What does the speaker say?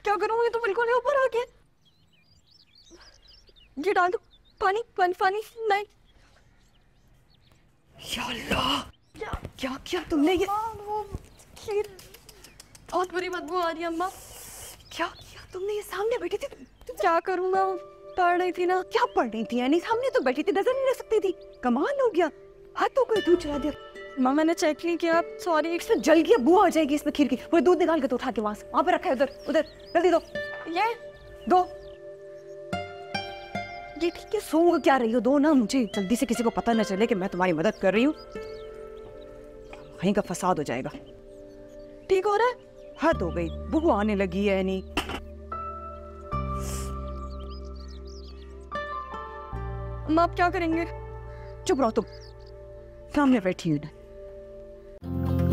क्या करूँ, ये तो बिल्कुल ही ऊपर आ गया। ये डाल दो पानी, पानी पानी नहीं। या अल्लाह, क्या किया तुमने? ये खीर बहुत बुरी बदबू आ रही है अम्मा। क्या किया तुमने? ये सामने बैठी थी। क्या करूँगा, पढ़ रही थी ना। क्या पढ़ रही थी? यानी सामने तो बैठी थी, नजर नहीं रह सकती थी। कमाल हो गया, हाथों को दूध चला दिया। माँ मैंने चेक नहीं किया, सॉरी। इसमें जल गया, बू आ जाएगी इसमें खीर की। वो दूध निकाल के तो उठा के वहां पे रखा है, उधर उधर जल्दी दो। ये दो। ये ठीक है, सो क्या रही हो? दो ना मुझे जल्दी से, किसी को पता न चले कि मैं तुम्हारी मदद कर रही हूँ। कहीं का फसाद हो जाएगा। ठीक हो रहा है? हद हो गई, बू आने लगी है। नहीं अम्मा आप क्या करेंगे? चुप रहो तुम, सामने बैठी हूँ।